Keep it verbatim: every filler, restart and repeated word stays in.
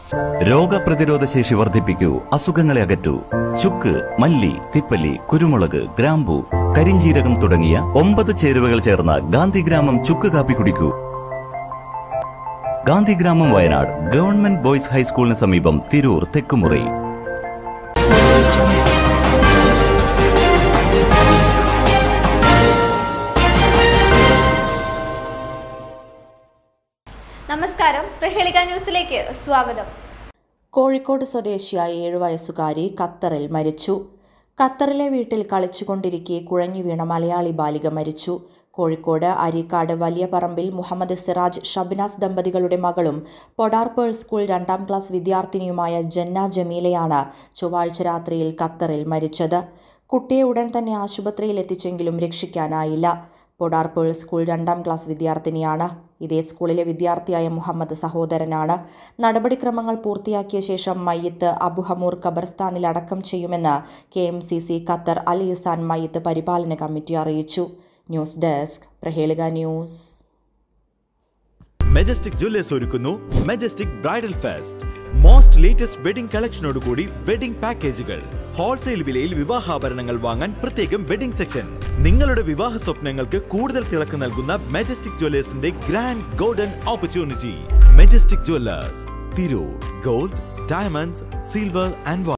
രോഗപ്രതിരോധ ശേഷി വർദ്ധിപ്പിക്കൂ, അസുഖങ്ങളെ അകറ്റൂ. ചുക്ക്, മല്ലി, തിപ്പല്ലി, കുരുമുളക്, ഗ്രാമ്പു, കരിഞ്ജീരകം തുടങ്ങിയ ഒമ്പത് ചേരുവകൾ ചേർന്ന ഗാന്ധിഗ്രാമം ചുക്ക് കാപ്പി കുടിക്കൂ. ഗാന്ധിഗ്രാമം, വയനാട് ഗവൺമെന്റ് ബോയ്സ് ഹൈസ്കൂളിന് സമീപം, തിരൂർ തെക്കുമുറി. നമസ്കാരം, പ്രഹേളിക ന്യൂസിലേക്ക് സ്വാഗതം. കോഴിക്കോട് സ്വദേശിയായ ഏഴു വയസ്സുകാരി ഖത്തറിൽ മരിച്ചു. ഖത്തറിലെ വീട്ടിൽ കളിച്ചുകൊണ്ടിരിക്കെ കുഴഞ്ഞു വീണ മലയാളി ബാലിക മരിച്ചു. കോഴിക്കോട് അരീക്കാട് വലിയ പറമ്പിൽ മുഹമ്മദ് സിറാജ് ഷബ്നാസ് ദമ്പതികളുടെ മകളും പൊടാർപേൾ സ്കൂൾ രണ്ടാം ക്ലാസ് വിദ്യാർത്ഥിനിയുമായ ജന്ന ജമീലയാണ് ചൊവ്വാഴ്ച രാത്രിയിൽ ഖത്തറിൽ മരിച്ചത്. കുട്ടിയെ ഉടൻ തന്നെ ആശുപത്രിയിൽ എത്തിച്ചെങ്കിലും രക്ഷിക്കാനായില്ല. പൊടാർപേൾ സ്കൂൾ രണ്ടാം ക്ലാസ് വിദ്യാർത്ഥിനിയാണ്. ഇതേ സ്കൂളിലെ വിദ്യാർത്ഥിയായ മുഹമ്മദ് സഹോദരനാണ്. നടപടിക്രമങ്ങൾ പൂർത്തിയാക്കിയ ശേഷം മയ്യിത്ത് അബുഹമൂർ ഖബർസ്ഥാനിൽ അടക്കം ചെയ്യുമെന്ന് K M C C Qatar അൽ ഇസാൻ മയ്യിത്ത് പരിപാലന കമ്മിറ്റി അറിയിച്ചു. News desk, Prahelika news. Majestic Jewellers ഒരുക്കുന്നു Majestic bridal fest. Most latest wedding കളക്ഷനോടുകൂടി വെഡിംഗ് പാക്കേജുകൾ. ഹോൾസെയിൽ വിലയിൽ വിവാഹാഭരണങ്ങൾ വാങ്ങാൻ പ്രത്യേകം വെഡിംഗ് സെക്ഷൻ. നിങ്ങളുടെ വിവാഹ സ്വപ്നങ്ങൾക്ക് കൂടുതൽ തിളക്കം നൽകുന്ന മെജസ്റ്റിക് ജ്വല്ലേഴ്സിന്റെ grand golden opportunity. Majestic Jewellers, Tirur. Gold, diamonds, silver and